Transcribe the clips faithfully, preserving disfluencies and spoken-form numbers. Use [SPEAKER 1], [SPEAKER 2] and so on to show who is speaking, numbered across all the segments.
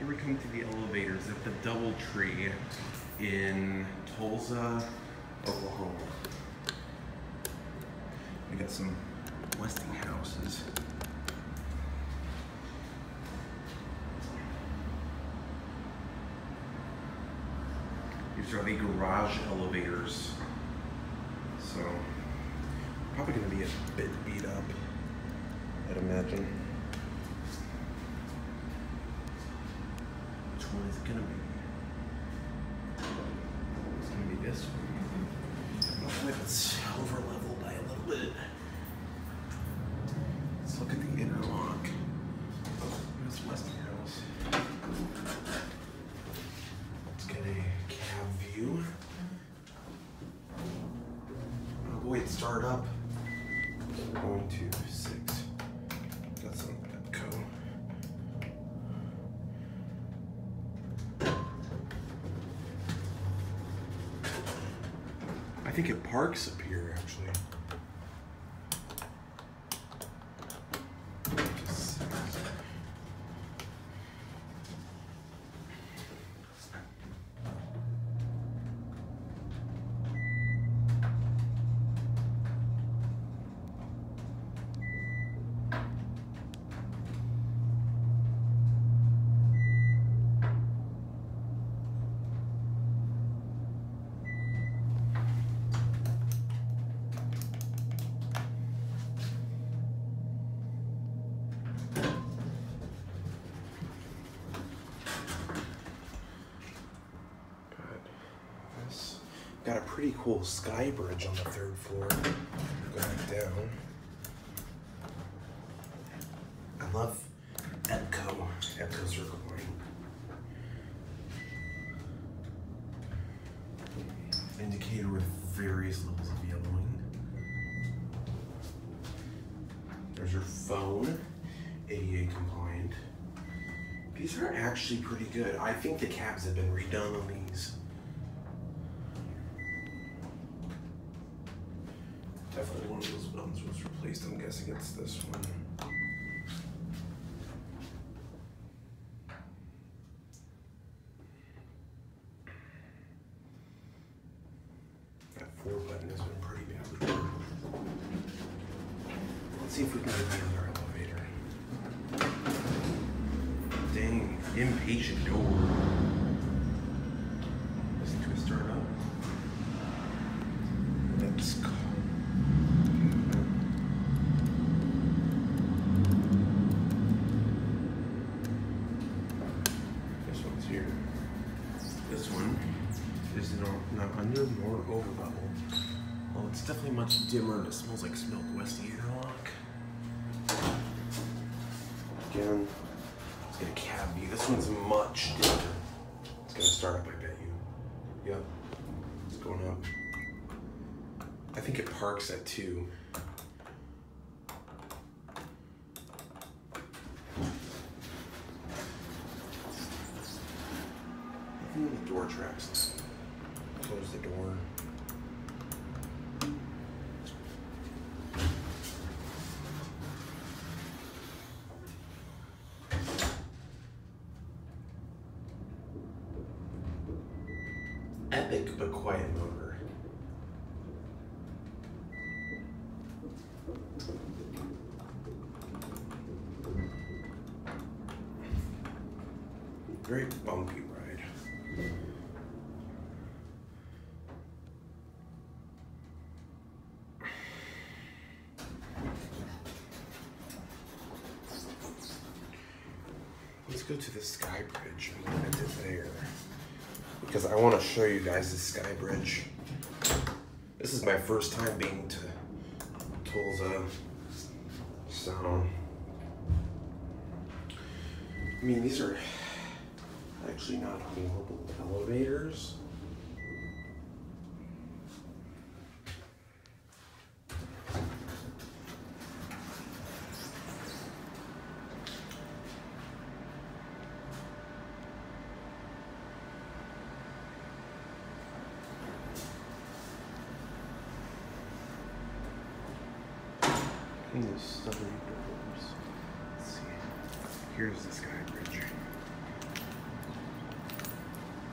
[SPEAKER 1] Here we come to the elevators at the DoubleTree in Tulsa, Oklahoma. We got some Westinghouses. These are the garage elevators. So, probably gonna be a bit beat up, I'd imagine. Which one is it gonna be? It's gonna be this one. Hopefully it's over leveled by a little bit. Let's look at the interlock. Oh, there's Westinghouse. Let's get a cab view. Oh boy, it started up. One, two, six. Got some Petco. I think it parks up here, actually. Got a pretty cool sky bridge on the third floor. Go back down. I love Petco. Petco circle line. Indicator with various levels of yellowing. There's your phone, A D A compliant. These are actually pretty good. I think the cabs have been redone on these. Definitely one of those buttons was replaced. I'm guessing it's this one. That four button has been pretty bad. Let's see if we can get the other elevator. Dang, impatient door. Listen to it start up. Let's go. Here. This one is not under nor over level. Well, it's definitely much dimmer and it smells like smoked Westie interlock. Again, let's get a cab view. This one's much dimmer. It's gonna start up, I bet you. Yep, it's going up. I think it parks at two. The door tracks. Close the door. Epic but quiet motor. Very bumpy ride. Let's go to the sky bridge and we'll end it there. Because I want to show you guys the sky bridge. This is my first time being to Tulsa. So, I mean, these are actually not horrible elevators. These stubborn doors. Let's see. Here's the sky bridge.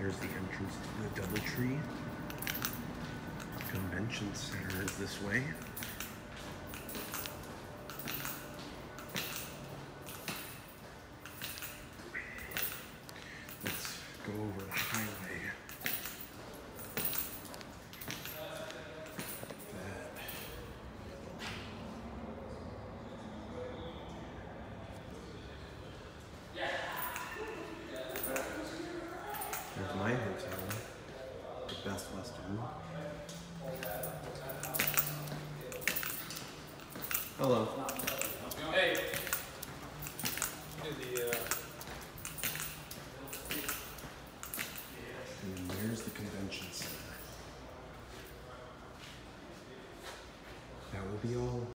[SPEAKER 1] Here's the entrance to the DoubleTree. Convention Center is this way. Let's go over the highway. There's my hotel, the Best Western. Hello.
[SPEAKER 2] Hey. Do the, uh...
[SPEAKER 1] And then there's the convention center. That will be all.